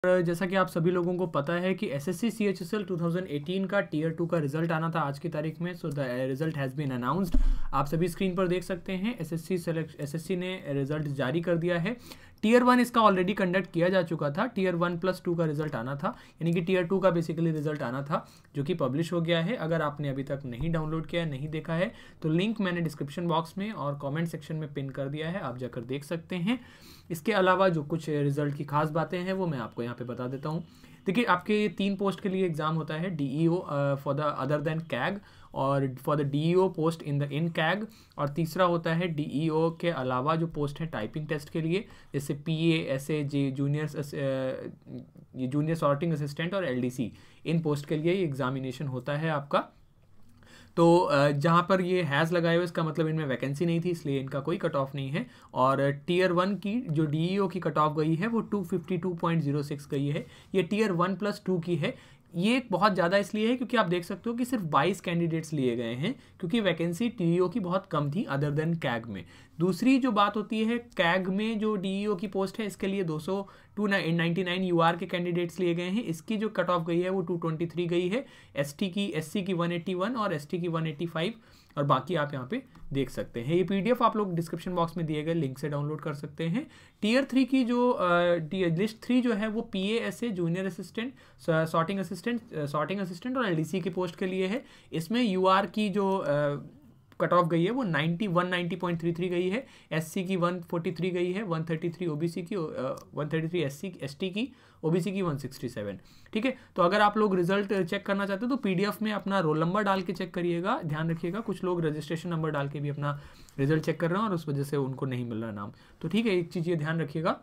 जैसा कि आप सभी लोगों को पता है कि एसएससी सीएचएसएल 2018 का टीयर 2 का रिजल्ट आना था आज की तारीख में। So the result has been announced. आप सभी स्क्रीन पर देख सकते हैं एसएससी ने रिजल्ट जारी कर दिया है। टीयर 1 इसका ऑलरेडी कंडक्ट किया जा चुका था। टीयर 1+2 का रिजल्ट आना था, यानी कि टीयर 2 का बेसिकली रिजल्ट आना था, जो कि पब्लिश हो गया है। अगर आपने अभी तक नहीं डाउनलोड किया, नहीं देखा है, तो लिंक मैंने डिस्क्रिप्शन बॉक्स में और कमेंट सेक्शन में पिन कर दिया है, आप जाकर देख सकते हैं। इसके अलावा जो कुछ रिजल्ट की खास बातें हैं वो मैं आपको यहाँ पे बता देता हूँ। देखिए, आपके 3 पोस्ट के लिए एग्जाम होता है, DEO for the other than CAG, और for the DEO post in CAG, और तीसरा होता है DEO के अलावा जो पोस्ट है टाइपिंग टेस्ट के लिए, जैसे PA, SA, junior sorting assistant और LDC। इन पोस्ट के लिए एग्जामिनेशन होता है आपका। तो जहाँ पर ये हैज़ लगाए हुए, इसका मतलब इनमें वैकेंसी नहीं थी, इसलिए इनका कोई कट ऑफ नहीं है। और टीयर 1 की जो DEO की कट ऑफ गई है वो 252.06 गई है। ये टीयर 1+2 की है। ये बहुत ज़्यादा इसलिए है क्योंकि आप देख सकते हो कि सिर्फ 22 कैंडिडेट्स लिए गए हैं, क्योंकि वैकेंसी DEO की बहुत कम थी अदर देन कैग में। दूसरी जो बात होती है, कैग में जो DEO की पोस्ट है इसके लिए 299 UR के कैंडिडेट्स लिए गए हैं। इसकी जो कट ऑफ गई है वो 223 गई है। SC की 181 और ST की 185, और बाकी आप यहाँ पे देख सकते हैं। ये PDF आप लोग डिस्क्रिप्शन बॉक्स में दिए गए लिंक से डाउनलोड कर सकते हैं। टीयर 3 की जो लिस्ट 3 जो है वो PA, SA, junior assistant, sorting assistant और LDC की पोस्ट के लिए है। इसमें UR की जो कट ऑफ गई है वो 190.33 गई है। SC की 143 गई है, 133 OBC की, 133 ST की, OBC की 167। ठीक है, तो अगर आप लोग रिजल्ट चेक करना चाहते हो तो PDF में अपना रोल नंबर डाल के चेक करिएगा। ध्यान रखिएगा, कुछ लोग रजिस्ट्रेशन नंबर डाल के भी अपना रिजल्ट चेक कर रहे हैं और उस वजह से उनको नहीं मिल रहा नाम। तो ठीक है, एक चीज़ ये ध्यान रखिएगा।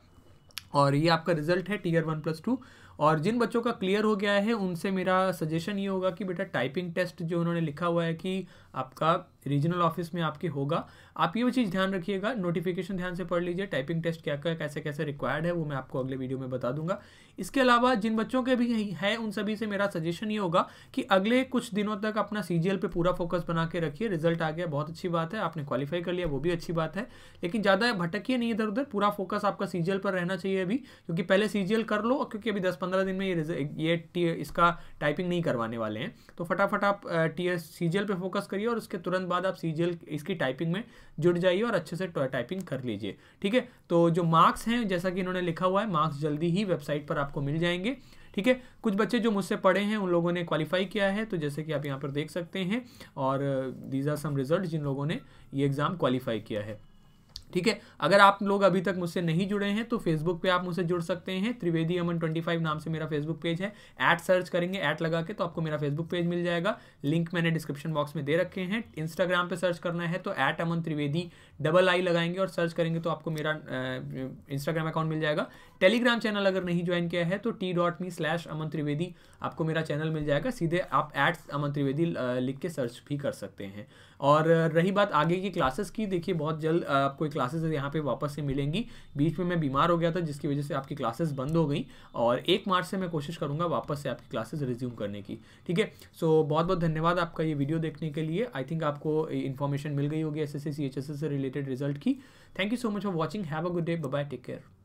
और ये आपका रिजल्ट है टीयर 1+2। और जिन बच्चों का क्लियर हो गया है उनसे मेरा सजेशन ये होगा कि बेटा टाइपिंग टेस्ट जो उन्होंने लिखा हुआ है कि आपका रीजनल ऑफिस में आपके होगा, आप ये चीज़ ध्यान रखिएगा। नोटिफिकेशन ध्यान से पढ़ लीजिए, टाइपिंग टेस्ट क्या क्या कैसे कैसे रिक्वायर्ड है वो मैं आपको अगले वीडियो में बता दूंगा। इसके अलावा जिन बच्चों के भी है उन सभी से मेरा सजेशन ये होगा कि अगले कुछ दिनों तक अपना CGL पे पूरा फोकस बना के रखिए। रिजल्ट आ गया, बहुत अच्छी बात है, आपने क्वालिफाई कर लिया, वो भी अच्छी बात है, लेकिन ज़्यादा भटकिए नहीं इधर उधर। पूरा फोकस आपका CGL पर रहना चाहिए अभी, क्योंकि पहले CGL कर लो, क्योंकि अभी 10-15 दिन में ये इसका टाइपिंग नहीं करवाने वाले हैं। तो फटाफट आप CGL पे फोकस करिए और उसके तुरंत बाद आप CGL इसकी टाइपिंग में जुड़ जाइए और अच्छे से टाइपिंग कर लीजिए। ठीक है, तो जो मार्क्स हैं जैसा कि इन्होंने लिखा हुआ है, मार्क्स जल्दी ही वेबसाइट पर आपको मिल जाएंगे। ठीक है, कुछ बच्चे जो मुझसे पढ़े हैं उन लोगों ने क्वालिफाई किया है, तो जैसे कि आप यहाँ पर देख सकते हैं, और दीज आर सम रिजल्ट जिन लोगों ने ये एग्ज़ाम क्वालिफाई किया है। ठीक है, अगर आप लोग अभी तक मुझसे नहीं जुड़े हैं तो फेसबुक पे आप मुझसे जुड़ सकते हैं। त्रिवेदी अमन 25 नाम से मेरा फेसबुक पेज है। सर्च करेंगे, लगा के, तो आपको मेरा फेसबुक पेज मिल जाएगा। लिंक मैंने डिस्क्रिप्शन बॉक्स में दे रखे हैं। इंस्टाग्राम पे सर्च करना है तो @अमन त्रिवेदी I लगाएंगे और सर्च करेंगे तो आपको मेरा इंस्टाग्राम अकाउंट मिल जाएगा। टेलीग्राम चैनल अगर नहीं ज्वाइन किया है तो t.me/अमन त्रिवेदी आपको मेरा चैनल मिल जाएगा। सीधे आप @अमन त्रिवेदी लिख के सर्च भी कर सकते हैं। और रही बात आगे की क्लासेस की, देखिए बहुत जल्द आपको क्लासेस यहाँ पे वापस से मिलेंगी। बीच में मैं बीमार हो गया था जिसकी वजह से आपकी क्लासेस बंद हो गई, और 1 मार्च से मैं कोशिश करूँगा वापस से आपकी क्लासेस रिज्यूम करने की। ठीक है, सो बहुत बहुत धन्यवाद आपका ये वीडियो देखने के लिए। आई थिंक आपको इन्फॉर्मेशन मिल गई होगी SSC CHSL से रिलेटेड रिजल्ट की। Thank you so much for watching. Have a good day, bye bye, take care.